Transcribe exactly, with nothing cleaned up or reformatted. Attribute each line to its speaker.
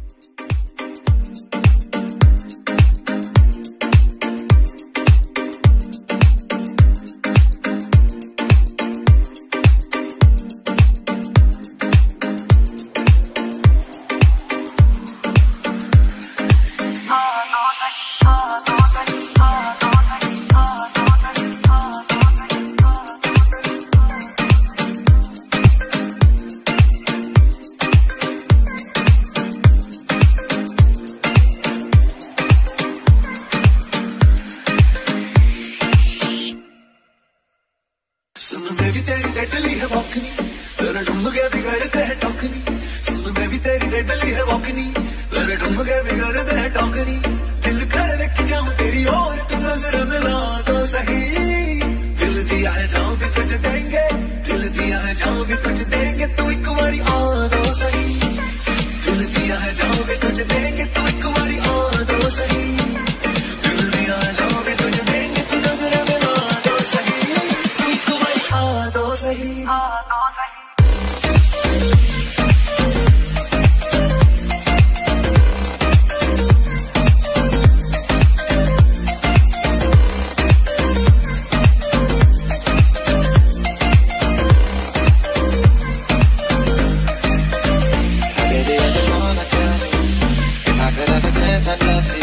Speaker 1: सुन मैं भी तेरी डडली है वॉकनी, तेरे ढूंढ के बिगड़ते हैं टोकनी। सुन मैं भी तेरी डडली है वॉकनी, तेरे ढूंढ के बिगड़ते हैं टोकनी। दिल कर देख जाऊं तेरी ओर, तू नजर मिला तो सही। दिल दिया है जाऊं भी तुझे देंगे, दिल दिया है जाऊं भी तुझे देंगे। तू एक बारी आ तो सही, दिल दिया है जाऊं भी तुझे देंगे। तू एक बारी आ तो सही, दिल दिया है जाऊं भी तुझे देंगे। तू नजर मिला तो सही, तू एक बारी आ तो सही, आ तो सही।
Speaker 2: I love you.